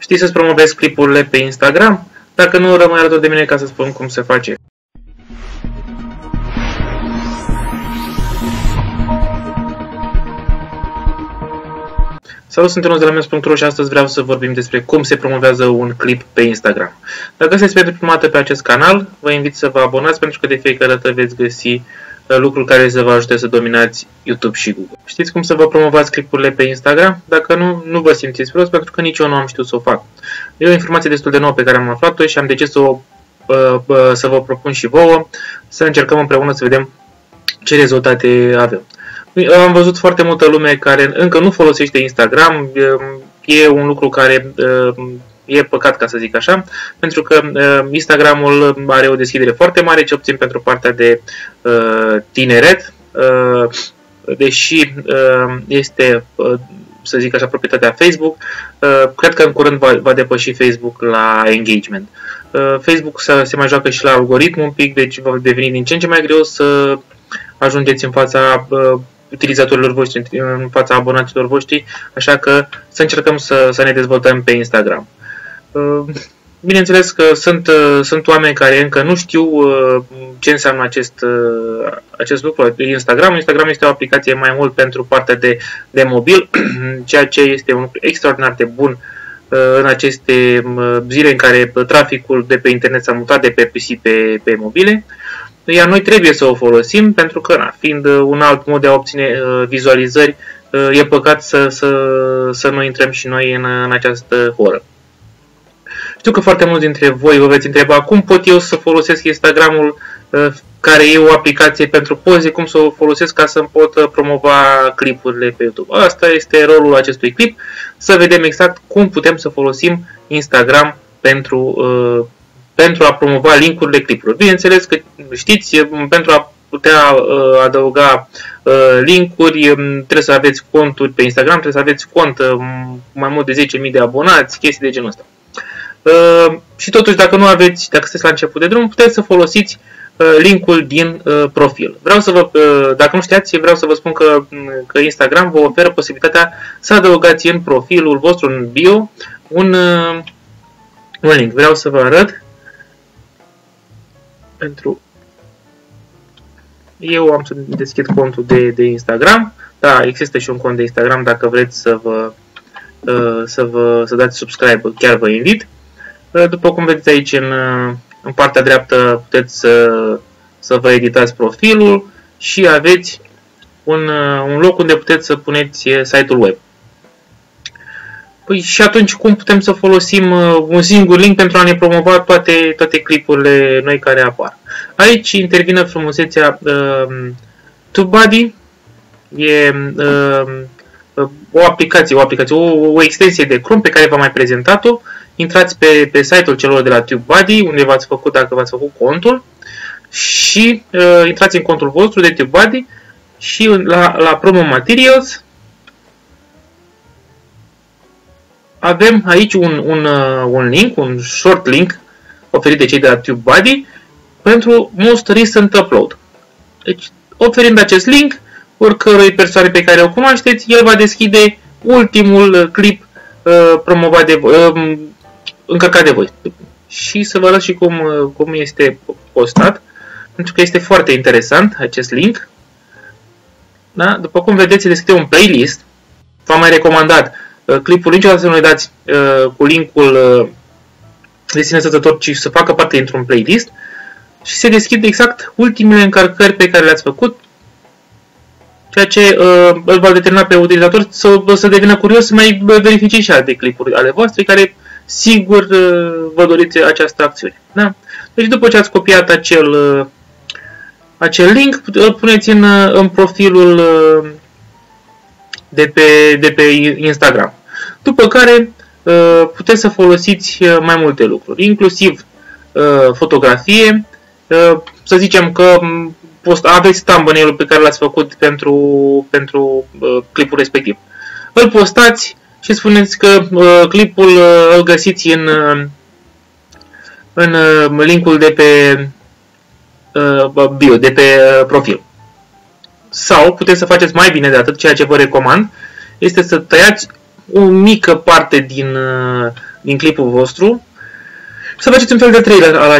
Știi să-ți promovezi clipurile pe Instagram? Dacă nu, rămâi alături de mine ca să spun cum se face. Salut, sunt Ionuț de la Memes.ro și astăzi vreau să vorbim despre cum se promovează un clip pe Instagram. Dacă sunteți pentru prima dată pe acest canal, vă invit să vă abonați pentru că de fiecare dată veți găsi lucruri care să vă ajute să dominați YouTube și Google. Știți cum să vă promovați clipurile pe Instagram? Dacă nu, nu vă simțiți prost pentru că nici eu nu am știut să o fac. E o informație destul de nouă pe care am aflat-o și am decis să vă propun și vouă, să încercăm împreună să vedem ce rezultate avem. Am văzut foarte multă lume care încă nu folosește Instagram, e un lucru care e păcat, ca să zic așa, pentru că Instagramul are o deschidere foarte mare, ce obțin pentru partea de tineret, deși este, să zic așa, proprietatea Facebook, cred că în curând va depăși Facebook la engagement. Facebook se mai joacă și la algoritm un pic, deci va deveni din ce în ce mai greu să ajungeți în fața utilizatorilor voștri, în fața abonaților voștri, așa că să încercăm să ne dezvoltăm pe Instagram. Bineînțeles că sunt oameni care încă nu știu ce înseamnă acest lucru. Instagram este o aplicație mai mult pentru partea de mobil, ceea ce este un lucru extraordinar de bun în aceste zile în care traficul de pe internet s-a mutat de pe PC pe mobile. Iar noi trebuie să o folosim pentru că, fiind un alt mod de a obține vizualizări, e păcat să nu intrăm și noi în această oră. Știu că foarte mulți dintre voi vă veți întreba cum pot eu să folosesc Instagramul, care e o aplicație pentru poze, cum să o folosesc ca să-mi pot promova clipurile pe YouTube. Asta este rolul acestui clip, să vedem exact cum putem să folosim Instagram pentru a promova link-urile clipurilor. Bineînțeles că știți, pentru a putea adăuga link-uri, trebuie să aveți conturi pe Instagram, trebuie să aveți cont mai mult de 10.000 de abonați, chestii de genul ăsta. Și totuși, dacă sunteți la început de drum, puteți să folosiți linkul din profil. Dacă nu știați, vreau să vă spun că Instagram vă oferă posibilitatea să adăugați în profilul vostru, în bio, un link. Vreau să vă arăt. Eu am să deschid contul de Instagram. Da, există și un cont de Instagram, dacă vreți să dați subscribe, chiar vă invit. După cum vedeți aici în partea dreaptă puteți să vă editați profilul și aveți un loc unde puteți să puneți site-ul web. Păi și atunci cum putem să folosim un singur link pentru a ne promova toate clipurile noi care apar? Aici intervine frumusețea TubeBuddy. E o aplicație, o extensie de Chrome pe care v-am mai prezentat-o. Intrați pe site-ul celor de la TubeBuddy, unde dacă v-ați făcut contul, și intrați în contul vostru de TubeBuddy și la Promo Materials avem aici un link, un short link oferit de cei de la TubeBuddy pentru Most Recent Upload. Deci, oferind acest link oricărui persoane pe care o cunoașteți, el va deschide ultimul clip promovat de voi, încărcat de voi. Și să vă arăt și cum este postat, pentru că este foarte interesant acest link. Da? După cum vedeți, se deschide un playlist. V-am mai recomandat clipul niciodată să nu-i dați cu linkul de sine stătător, ci să facă parte dintr-un playlist și se deschid exact ultimele încărcări pe care le-ați făcut, ceea ce îl va determina pe utilizator să devină curios să mai verifice și alte clipuri ale voastre care sigur vă doriți această acțiune. Da? Deci după ce ați copiat acel link, îl puneți în profilul de pe Instagram. După care puteți să folosiți mai multe lucruri, inclusiv fotografie. Să zicem că aveți thumbnail-ul pe care l-ați făcut pentru clipul respectiv. Îl postați și spuneți că clipul îl găsiți în linkul de pe bio, de pe profil. Sau puteți să faceți mai bine de atât, ceea ce vă recomand este să tăiați o mică parte din clipul vostru, să faceți un fel de trailer al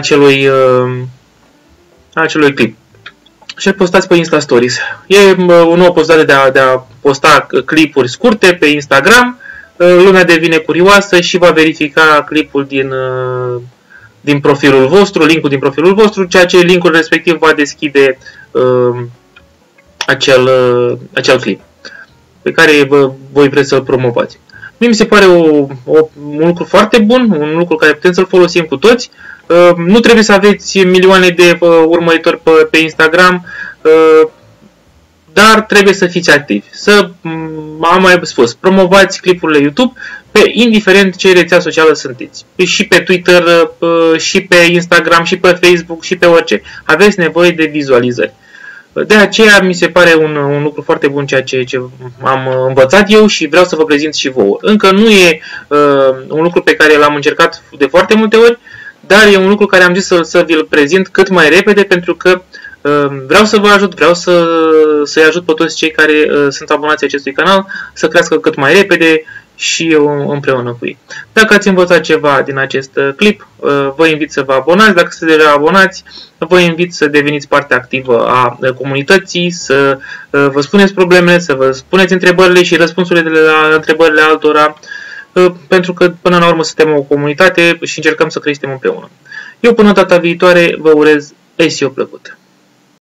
acelui clip. Și îl postați pe Insta Stories. E o nouă postare de a posta clipuri scurte pe Instagram. Lumea devine curioasă și va verifica clipul din profilul vostru, linkul din profilul vostru, ceea ce linkul respectiv va deschide acel clip pe care voi vreți să-l promovați. Mi se pare un lucru foarte bun, un lucru care putem să-l folosim cu toți. Nu trebuie să aveți milioane de urmăritori pe Instagram, dar trebuie să fiți activi. Am mai spus, promovați clipurile YouTube pe indiferent ce rețea socială sunteți. Și pe Twitter, și pe Instagram, și pe Facebook, și pe orice. Aveți nevoie de vizualizări. De aceea mi se pare un lucru foarte bun ceea ce am învățat eu și vreau să vă prezint și vouă. Încă nu e un lucru pe care l-am încercat de foarte multe ori, dar e un lucru care am zis să vi-l prezint cât mai repede pentru că vreau să vă ajut, vreau să-i ajut pe toți cei care sunt abonați acestui canal să crească cât mai repede și eu împreună cu ei. Dacă ați învățat ceva din acest clip, vă invit să vă abonați. Dacă sunteți deja abonați, vă invit să deveniți parte activă a comunității, să vă spuneți problemele, să vă spuneți întrebările și răspunsurile la întrebările altora, pentru că până la urmă suntem o comunitate și încercăm să creștem împreună. Eu până data viitoare vă urez SEO plăcut!